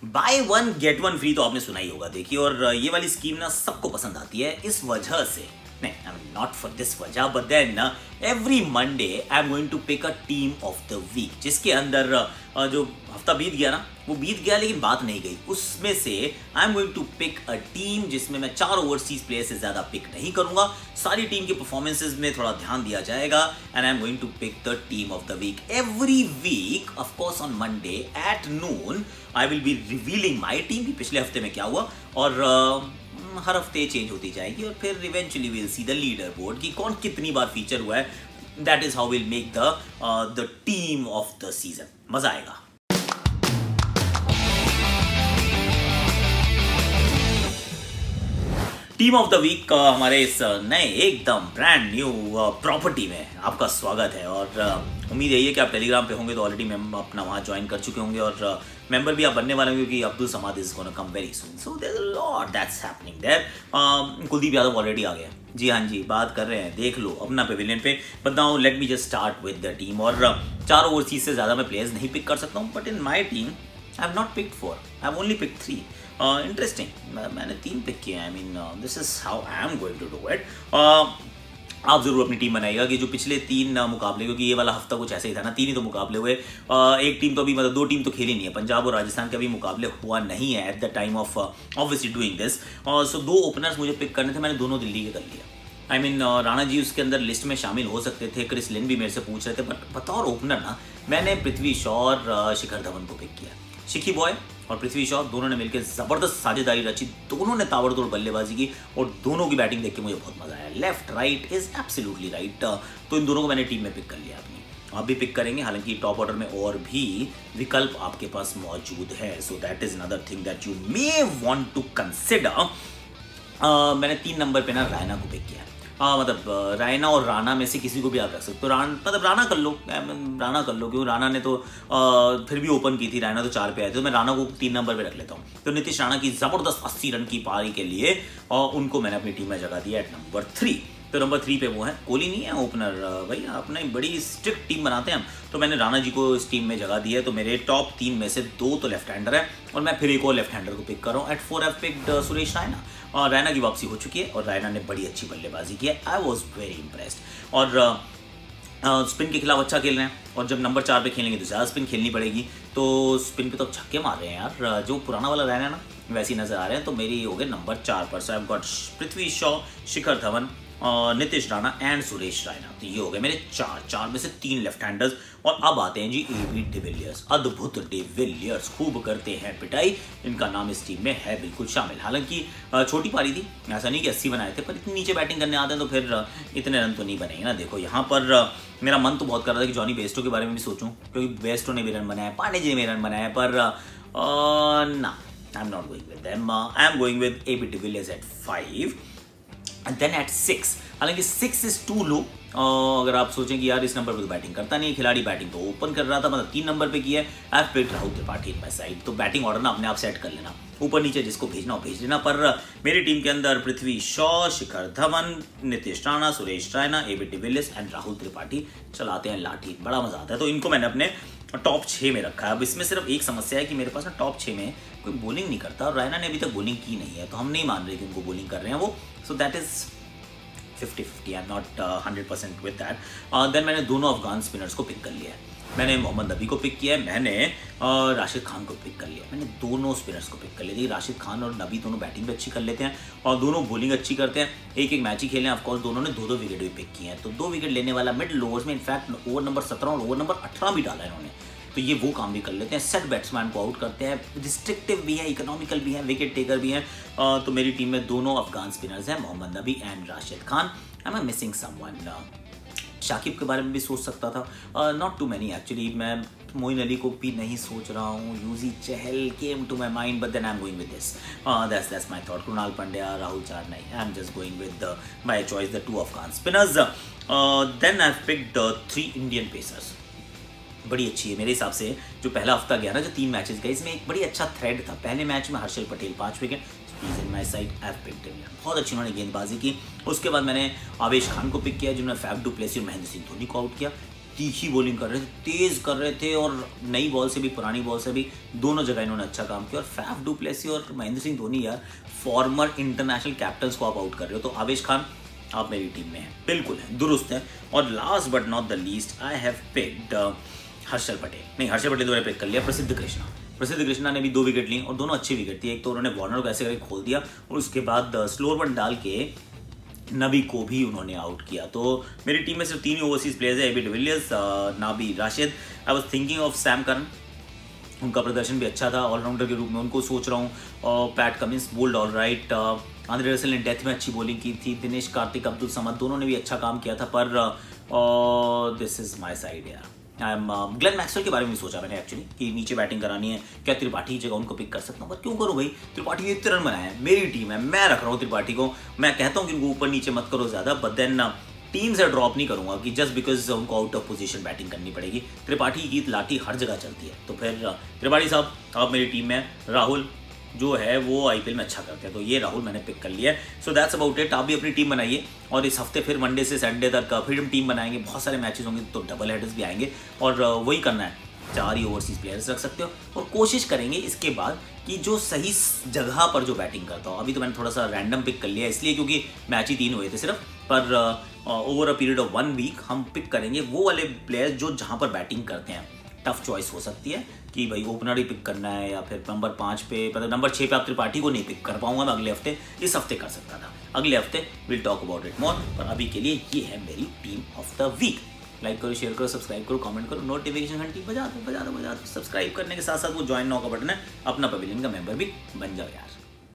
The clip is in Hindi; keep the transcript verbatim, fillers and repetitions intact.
Bye one get one free तो आपने सुना ही होगा, देखिए। और ये वाली स्कीम ना सबको पसंद आती है इस वजह से, नहीं I mean not for this वजह, but then every Monday I'm going to pick a team of the week, जिसके अंदर uh, जो हफ्ता बीत गया ना वो बीत गया लेकिन बात नहीं गई, उसमें से I'm going to pick a team जिसमें मैं चार ओवरसीज प्लेयर से ज्यादा पिक नहीं करूंगा। सारी टीम की परफॉर्मेंसेज में थोड़ा ध्यान दिया जाएगा and I'm going to pick the team of the week every week. Of course on Monday at noon I will be revealing my team कि पिछले हफ्ते में क्या हुआ, और uh, हर हफ्ते चेंज होती जाएगी और फिर eventually will see the leaderboard कि कौन कितनी बार फीचर हुआ है। That is how will make the the team of the season. मजा आएगा। टीम ऑफ द वीक का हमारे इस नए एकदम ब्रांड न्यू प्रॉपर्टी में आपका स्वागत है, और uh, उम्मीद यही है कि आप टेलीग्राम पे होंगे तो ऑलरेडी मेंबर अपना वहाँ ज्वाइन कर चुके होंगे, और मेंबर uh, भी आप बनने वाले होंगे क्योंकि Abdul Samad is gonna come very soon, so there is a lot that's happening there. Kuldeep Yadav already आ गया, जी हाँ जी, बात कर रहे हैं, देख लो अपना पेविलियन पे। But now let me just start with the team. और uh, चार ओवरसीज से ज़्यादा मैं प्लेयर्स नहीं पिक कर सकता हूँ, but in my team I have not picked four, I have only picked three. Interesting uh, मैंने तीन पिक किए हैं। I mean this is how I'm going to do it. आप जरूर अपनी टीम बनाइएगा कि जो पिछले तीन uh, मुकाबले, क्योंकि ये वाला हफ्ता कुछ ऐसे ही था ना, तीन ही तो मुकाबले हुए। uh, एक टीम तो अभी मतलब दो टीम तो खेली नहीं है, पंजाब और राजस्थान के अभी मुकाबले हुआ नहीं है at the time of obviously doing this. So दो ओपनर्स मुझे पिक करने थे, मैंने दोनों दिल्ली के कर लिया। I I mean mean, uh, Rana ji उसके अंदर लिस्ट में शामिल हो सकते थे, क्रिस लिन भी मेरे से पूछ रहे थे, बट बतौर ओपनर ना मैंने पृथ्वी शॉ और शिखर धवन को पिक किया। शिखी बॉय और पृथ्वी शॉ दोनों ने मिलकर जबरदस्त साझेदारी रची, दोनों ने ताबड़तोड़ बल्लेबाजी की और दोनों की बैटिंग देख के मुझे बहुत मजा आया। Left right is absolutely right, तो इन दोनों को मैंने टीम में पिक कर लिया अपनी। आप भी पिक करेंगे, हालांकि टॉप ऑर्डर में और भी विकल्प आपके पास मौजूद है, so that is another thing that you may want to consider. मैंने तीन नंबर पे ना रायना को पिक किया। हाँ मतलब रायना और राणा में से किसी को भी आप रख सकते हो। रान मतलब राणा कर लो, राणा कर लो, क्योंकि राणा ने तो आ, फिर भी ओपन की थी, रायना तो चार पे आए थे, तो मैं राणा को तीन नंबर पे रख लेता हूँ। तो नीतीश राणा की जबरदस्त अस्सी रन की पारी के लिए और उनको मैंने अपनी टीम में जगह दिया एट नंबर थ्री। तो नंबर थ्री पे वो है, कोहली नहीं है ओपनर, भाई अपने बड़ी स्ट्रिक्ट टीम बनाते हैं हम, तो मैंने राणा जी को इस टीम में जगह दी है। तो मेरे टॉप तीन में से दो तो लेफ्ट हैंडर है और मैं फिर एक और लेफ्ट हैंडर को पिक कर रहा हूँ। At four I picked Suresh Raina, और रैना की वापसी हो चुकी है और रैना ने बड़ी अच्छी बल्लेबाजी की है। I was very impressed. और स्पिन uh, के खिलाफ अच्छा खेल रहे हैं, और जब नंबर चार पे खेलेंगे तो ज़्यादा स्पिन खेलनी पड़ेगी, तो स्पिन पे तो छक्के मार रहे हैं यार, जो पुराना वाला रैना ना वैसे ही नजर आ रहे हैं। तो मेरी हो गए नंबर चार पर, so I have got Prithvi Shaw, Shikhar Dhawan, Nitish Rana and Suresh Raina. तो ये हो गए मेरे चार चार में से तीन लेफ्ट हैंडर्स। और अब आते हैं जी एबी डिविलियर्स, अद्भुत डिविलियर्स, खूब करते हैं पिटाई, इनका नाम इस टीम में है बिल्कुल शामिल। हालांकि छोटी पारी थी, ऐसा नहीं कि अस्सी बनाए थे, पर इतनी नीचे बैटिंग करने आते हैं तो फिर इतने रन तो नहीं बनेंगे ना। देखो यहाँ पर मेरा मन तो बहुत कर रहा था कि जॉनी बेस्टो के बारे में भी सोचूं, क्योंकि बेस्टो ने भी रन बनाया, पांडे जी ने भी रन बनाया, पर ना, I'm not going with them. I'm going with AB de Villiers at five and then at six. हालांकि सिक्स इज टू लो। अगर आप सोचें कि यार इस नंबर पे तो बैटिंग करता नहीं है खिलाड़ी, बैटिंग तो ओपन कर रहा था, मतलब तीन नंबर पे किया है। I have picked Rahul Tripathi in my side. तो बैटिंग ऑर्डर ना अपने आप सेट कर लेना, ऊपर नीचे जिसको भेजना हो भेज लेना। पर मेरी टीम के अंदर Prithvi Shaw, Shikhar Dhawan, Nitish Rana, Suresh Raina, AB de Villiers and Rahul Tripathi चलाते हैं लाठी, बड़ा मजा आता है। तो इनको मैंने अपने टॉप छः में रखा है। अब इसमें सिर्फ एक समस्या है कि मेरे पास ना टॉप छः में कोई बॉलिंग नहीं करता, और रैना ने अभी तक बॉलिंग की नहीं है, तो हम नहीं मान रहे कि उनको बॉलिंग कर रहे हैं वो। So that is fifty fifty, I'm not hundred percent with that. Then मैंने दोनों अफगान स्पिनर्स को पिक कर लिया है। मैंने मोहम्मद नबी को पिक किया है, मैंने uh, राशिद खान को पिक कर लिया। मैंने दोनों स्पिनर्स को पिक कर लिया। राशिद खान और नबी दोनों बैटिंग भी अच्छी कर लेते हैं और दोनों बॉलिंग अच्छी करते हैं, एक एक मैच ही खेले हैं। ऑफकोर्स दोनों ने दो दो विकेट भी पिक किए हैं, तो दो विकेट लेने वाला मिडिल ओवर्स में इनफैक्ट ओवर नंबर सत्रह और ओवर नंबर अठारह भी डाला है इन्होंने, तो ये वो काम भी कर लेते हैं। सेट बैट्समैन को आउट करते हैं, डिस्ट्रिक्टिव भी है, इकोनॉमिकल भी है, विकेट टेकर भी हैं। तो मेरी टीम में दोनों अफगान स्पिनर्स हैं, Mohammad Nabi and Rashid Khan. I'm missing someone. Shakib के बारे में भी सोच सकता था, नॉट टू मैनी एक्चुअली। मैं मोइन अली को भी नहीं सोच रहा हूँ, Yuzi Chahal came to my mind, but then I'm going with this, that's that's my thought. Krunal Pandya, Rahul चार नहीं, I'm just going with my choice the two Afghan spinners. Then I have picked three Indian pacers. बड़ी अच्छी है मेरे हिसाब से। जो पहला हफ्ता गया ना, जो तीन मैचेस गए, इसमें एक बड़ी अच्छा थ्रेड था। पहले मैच में हर्षल पटेल पाँच wicket, in my side I have picked him, बहुत अच्छी उन्होंने गेंदबाजी की। उसके बाद मैंने आवेश खान को पिक किया, जिन्होंने फैफ डुप्लेसी और महेंद्र सिंह धोनी को आउट किया। तीखी बॉलिंग कर रहे थे, तेज कर रहे थे, और नई बॉल से भी पुरानी बॉल से भी दोनों जगह इन्होंने अच्छा काम किया। और फैफ डू प्लेसी और महेंद्र सिंह धोनी यार फॉर्मर इंटरनेशनल कैप्टन्स को आप आउट कर रहे हो, तो आवेश खान आप मेरी टीम में हैं, बिल्कुल है, दुरुस्त है। और last but not the least I have picked Harshal Patel, नहीं हर्षल पटेल तो मैंने पिक कर लिया, प्रसिद्ध कृष्णा। प्रसिद्ध कृष्णा ने भी दो विकेट ली और दोनों अच्छी विकेट थी। एक तो उन्होंने वार्नर को ऐसे करके खोल दिया और उसके बाद स्लोअर वन डाल के नबी को भी उन्होंने आउट किया। तो मेरी टीम में सिर्फ तीन ही ओवरसीज प्लेयर्स है, AB de Villiers, Nabi, Rashid. I was thinking of Sam Curran, उनका प्रदर्शन भी अच्छा था ऑलराउंडर के रूप में, उनको सोच रहा हूँ। और Pat Cummins bowled all right, Andre Russell ने डेथ में अच्छी बॉलिंग की थी, दिनेश कार्तिक, अब्दुल समद दोनों ने भी अच्छा काम किया था। पर दिस इज माई साइड यार, आई एम ग्लेन मैक्सवेल के बारे में भी सोचा मैंने एक्चुअली कि नीचे बैटिंग करानी है, क्या त्रिपाठी की जगह उनको पिक कर सकता हूँ, पर क्यों करूँ भाई, त्रिपाठी ने इतने रन बनाए हैं, मेरी टीम है, मैं रख रहा हूँ त्रिपाठी को। मैं कहता हूँ कि उनको ऊपर नीचे मत करो ज़्यादा, बट देन टीम से ड्रॉप नहीं करूंगा कि जस्ट बिकॉज उनको आउट ऑफ पोजीशन बैटिंग करनी पड़ेगी। त्रिपाठी की लाठी हर जगह चलती है, तो फिर त्रिपाठी साहब आप मेरी टीम में। राहुल जो है वो आईपीएल में अच्छा करते हैं, तो ये राहुल मैंने पिक कर लिया है। So that's about it. आप भी अपनी टीम बनाइए और इस हफ्ते फिर मंडे से संडे तक फिर हम टीम बनाएंगे, बहुत सारे मैचेस होंगे तो डबल हेडर्स भी आएंगे, और वही करना है, चार ही ओवरसीज प्लेयर्स रख सकते हो। और कोशिश करेंगे इसके बाद कि जो सही जगह पर जो बैटिंग करता हो, अभी तो मैंने थोड़ा सा रैंडम पिक कर लिया इसलिए क्योंकि मैच ही तीन हुए थे सिर्फ, पर over a period of one week हम पिक करेंगे वो वाले प्लेयर्स जो जहाँ पर बैटिंग करते हैं। टफ चॉइस हो सकती है कि भाई ओपनर ही पिक करना है या फिर नंबर पाँच पे, मतलब नंबर छः पे आप त्रिपाठी को नहीं पिक कर पाऊंगा मैं अगले हफ्ते, इस हफ्ते कर सकता था, अगले हफ्ते will talk about it more. पर अभी के लिए ये है मेरी team of the week. Like करो, शेयर करो, सब्सक्राइब करो, कमेंट करो, नोटिफिकेशन घंटी बजा दो बजा दो बजा दो। सब्सक्राइब करने के साथ साथ वो ज्वाइन नाउ का बटन है, अपना पवेलियन का मेंबर भी बन जाओ यार।